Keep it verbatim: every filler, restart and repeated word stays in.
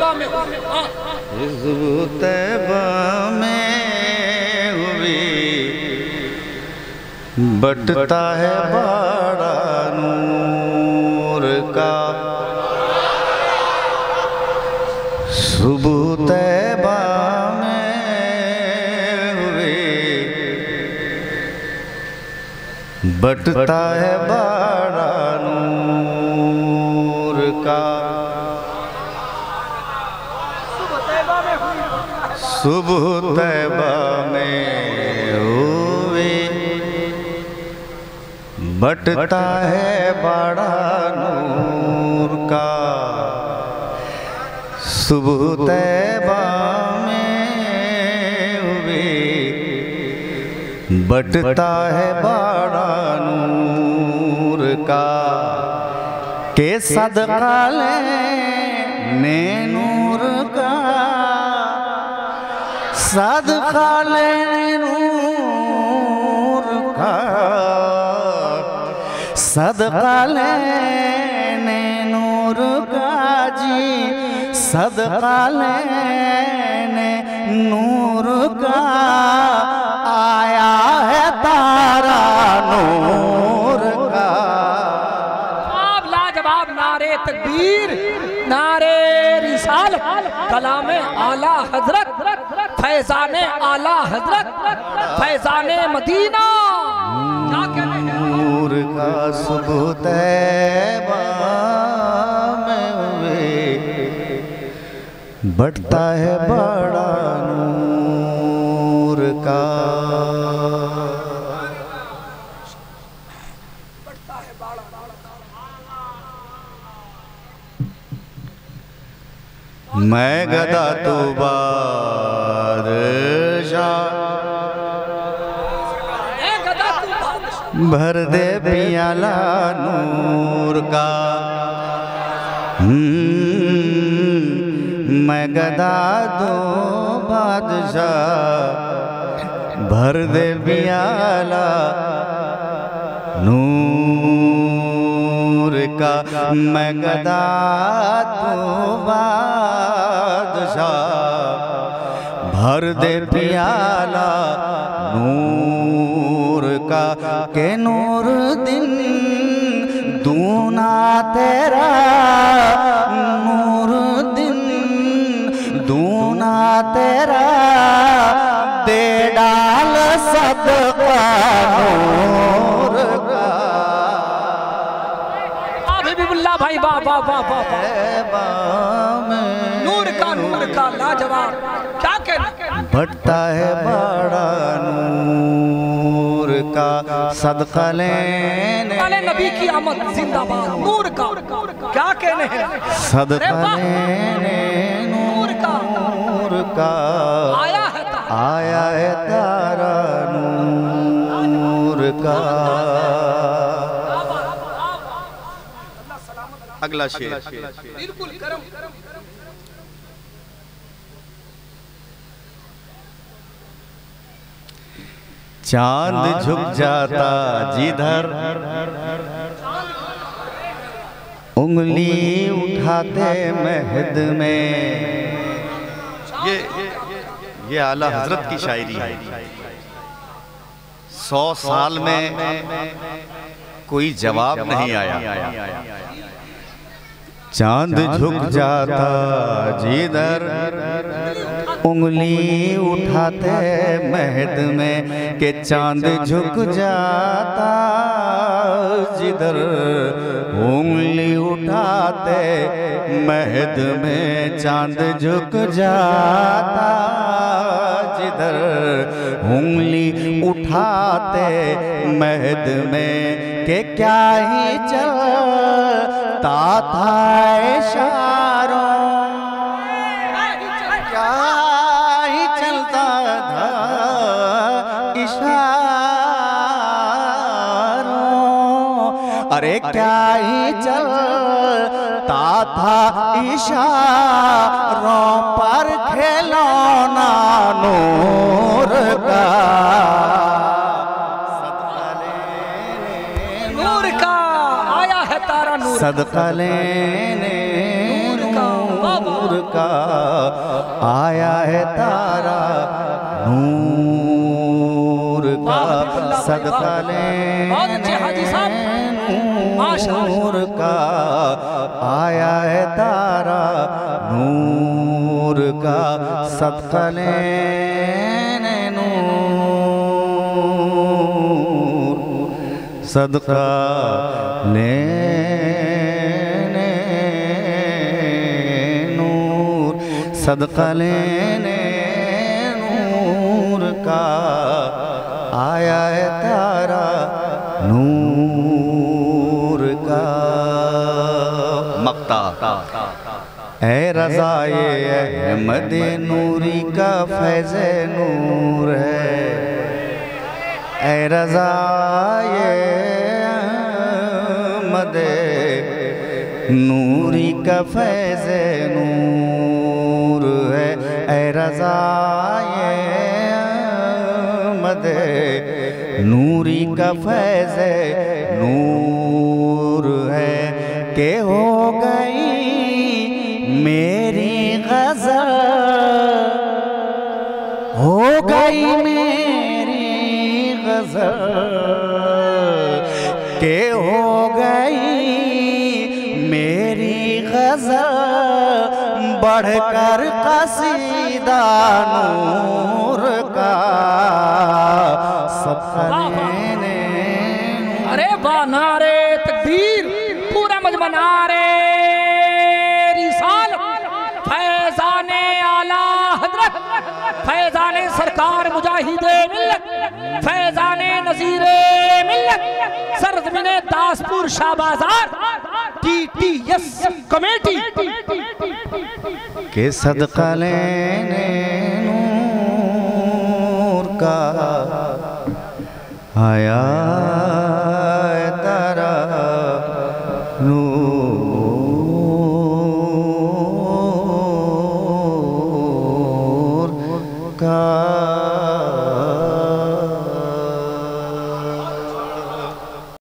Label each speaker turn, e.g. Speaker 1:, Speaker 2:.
Speaker 1: में
Speaker 2: हिज़्ब तैबा में हुई बटता है बड़ा नूर का। सुबह तैबा में हुई बटता है बड़ा नूर का। सुबह तैबा में हुए बटता है बड़ा नूर का। सुबह तैबा में हुए बटता है बड़ा नूर का। के सदका लेने नूर का, सदका लेने नूर का, सदका लेने नूर का जी, सदका लेने नूर का। आया है तारा नूर का।
Speaker 1: आप लाजवाब नारे तकबीर, नारे रिसालत, कलामे आला हजरत, फैजाने आला हजरत, फैजाने मदीना। क्या कहते हैं?
Speaker 2: नूर का सुबह तैबा में हुए बढ़ता है बड़ा नूर का। मैं गदा तो बादशाह, भर दे पियाला नूर का। मैं गदा दो बादशाह, भर दे पियाला नूर का। मैं गदा दो बादशाह, भर दे पियाला नूर का। के नूर दिन दूना तेरा, नूर दिन दूना तेरा, दे डाल सदका नूर का।
Speaker 1: हबीबुल्लाह भाई वाह वाह वाह वाह। नूर का नूर का लाजवाब, क्या कहना।
Speaker 2: बढ़ता है बड़ा नूर का। सदका लेने
Speaker 1: नबी की आमद जिंदाबाद। नूर का क्या कहने हैं।
Speaker 2: सदका लेने नूर का, नूर का।
Speaker 1: आया है तारा,
Speaker 2: आया है तारा नूर का। अगला शेर।
Speaker 1: बिल्कुल करम।
Speaker 2: चांद झुक जाता जिधर, उंगली उठाते महद में। ये ये आला हजरत की शायरी है। सौ साल में कोई जवाब नहीं आया। चांद झुक जाता जिधर, उंगली उठाते महद में। के चांद झुक जाता जिधर, उंगली उठाते महद में। चांद झुक जाता जिधर, उंगली उठाते महद में। के क्या ही चलता था इशारों, क्या ही चलता था इशारों। अरे क्या ही चलता था इशारों पर खिलौना नूर का।
Speaker 1: नूर का आया है तारा, नूर
Speaker 2: सदका लेने
Speaker 1: नूर का।
Speaker 2: नूर का आया है तारा नूर का सदका लेने नूर का आया है तारा नूर का सदका लेने नूर सदका लेने नूर सदका लेने नूर का आया है तारा नूर का। मक्ता ऐ रज़ाए अहमद नूरी का फैज़ नूर है। ऐ रज़ाए अहमद नूरी का फैज़ नूर है। ऐ रज़ाए अहमद नूरी का फैज़ नूर है के हो गई मेरी ग़ज़ल हो गई मेरी ग़ज़ल के हो गई मेरी ग़ज़ल बढ़कर क़सीदा नूर का सबका लेने।
Speaker 1: अरे वाह नारे तकबीर पूरा मजमा नारे रिसाल फैज़ाने आला हज़रत फैज़ाने सरकार मुजाहिदे मिल्लत फैज़ाने नज़ीरे मिल्लत सरज़मीने Daspur Shahbazar T T S committee
Speaker 2: के सदका लेने नूर का आया